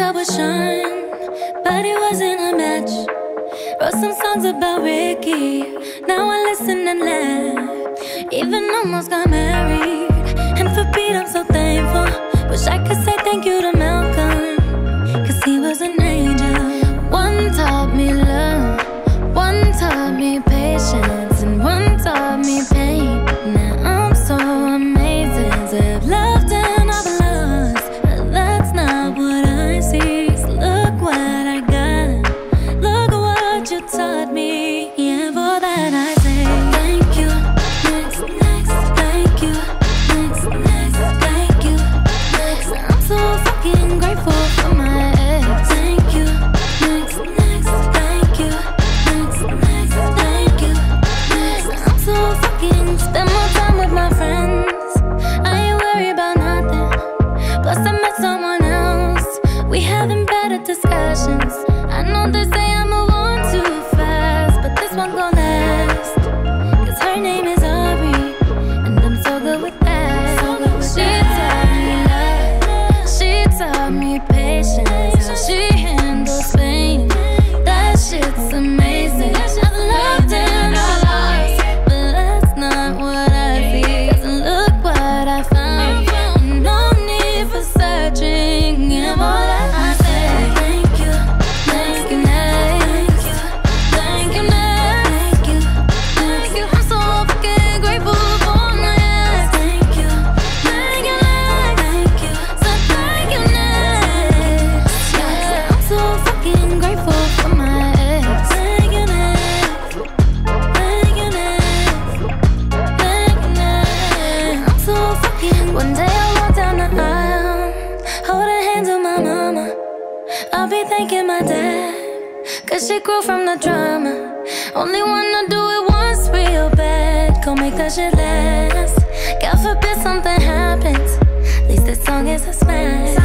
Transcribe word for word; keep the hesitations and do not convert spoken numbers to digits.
I would shine, but he wasn't a match. Wrote some songs about Ricky, now I listen and laugh. Even almost got married, and for Pete I'm so thankful. Wish I could say thank you to Malcolm, cause he was an angel. One taught me love, one taught me patience, and one taught me pain. Now I'm so amazing to have loved and I've lost, but that's not what I see. So look what I got, look what you taught me. Yeah, for that I say thank you. Next, next, thank you. Next, next, thank you. Next, I'm so fucking grateful for my ex. Thank you. Next, next, thank you. Next, next, thank you. Next, I'm so fucking spend more time with my friends. I ain't worried about nothing. Plus I met someone else. We having better discussions. I know they say I move on too fast, but this one gon' last. Cause her name is R W B A, and I'm so good with that. So good with she taught me love, she taught me patience, how she handles pain. That shit's amazing. I've loved and I lost, but that's not what I see. Cause look what I found, no need for searching. Yeah, more that I say thank you, thank you, thank you, thank you, thank you, thank you. I'm so fucking grateful for my ex. Thank you, thank you, thank you, so thank you, next. Yeah, I'm so fucking grateful for my ex. Thank you, next. Thank you, next. Thank you, next. I'm so fucking. One day I walk down the aisle, holding hands with my mama. I'll be thanking my dad, cause she grew from the drama. Only wanna do it once real bad, gon' make that shit last. God forbid something happens, at least this song is a smash.